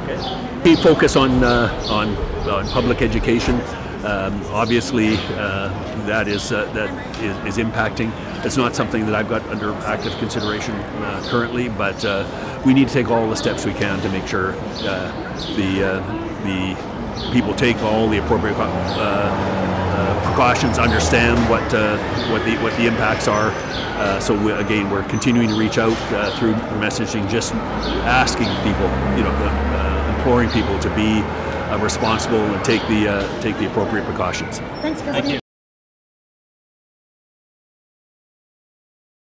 We focus on public education. Obviously, that is impacting. It's not something that I've got under active consideration currently, but we need to take all the steps we can to make sure the people take all the appropriate precautions, understand what the impacts are. So again, we're continuing to reach out through messaging, just asking people, imploring people to be responsible and take the appropriate precautions. Thanks, President.